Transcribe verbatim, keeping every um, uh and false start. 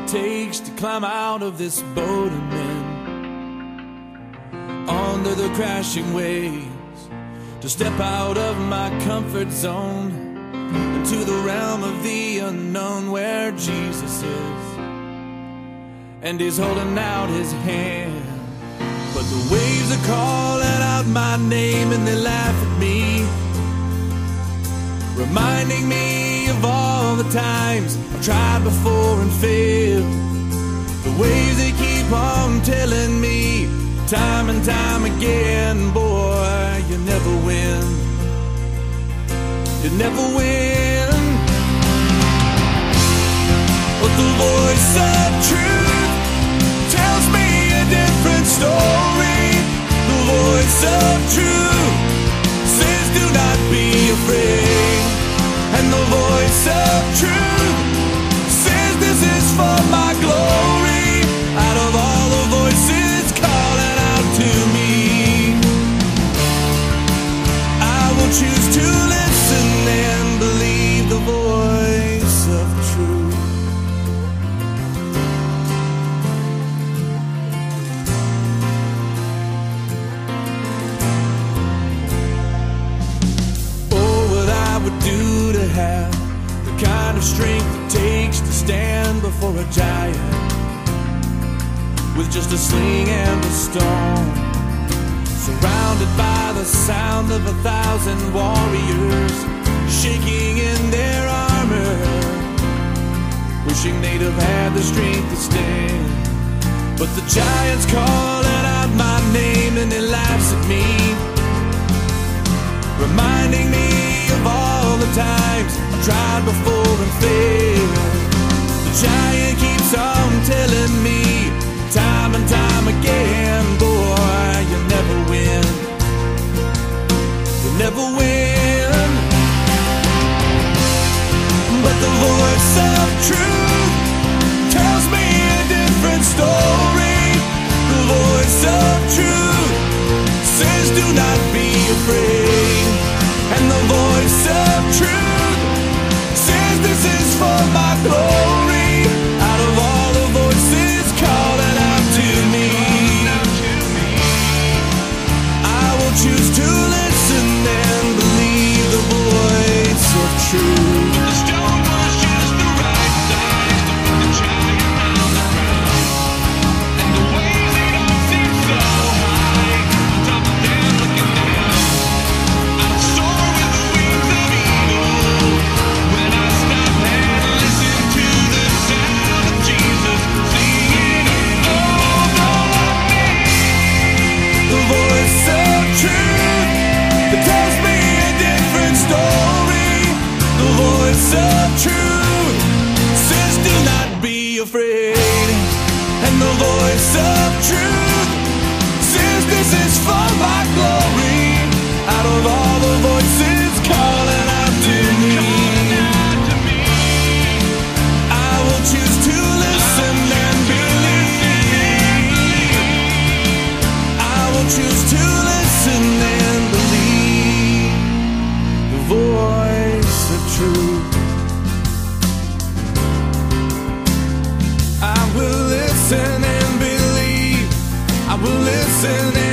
takes to climb out of this boat I'm in, under the crashing waves, to step out of my comfort zone into the realm of the unknown where Jesus is, and he's holding out his hand. But the waves are calling out my name and they laugh at me, reminding me of all the times I've tried before and failed. The waves, they keep on telling me time and time again, boy, you never win, you never win. But the voice of truth tells me a different story. The voice of truth says do not be afraid, and the voice of truth says this is for my glory. Out of all the voices calling out to me, I will choose to listen and believe the voice of truth. Oh, what I would do to have the kind of strength it takes to stand before a giant with just a sling and a stone, surrounded by the sound of a thousand warriors shaking in their armor, wishing they'd have had the strength to stand. But the giant's calling out my name and he laughs at me, reminding me of all the times I've tried before and failed. The giant keeps on telling me time and time again, boy, you never win, you never win. But the voice of truth tells me a different story. The voice of truth says do not be afraid, and the voice of truth says this is for my glory. Out of all the voices calling out to me, I will choose to listen and believe the voice of truth. But the stone was just the right size to put the giant on the ground, and the waves, they don't seem so high on top of them looking down. I'd soar with the wings of eagle when I stop and listen to the sound of Jesus singing, oh, follow me. The voice of truth that tells me a different story. The voice of truth says do not be afraid, and the voice of truth says this is for my glory. Out of all the voices calling out to me, I will choose to listen and believe. I will choose to listen and believe the voice of truth. I will listen and believe. I will listen and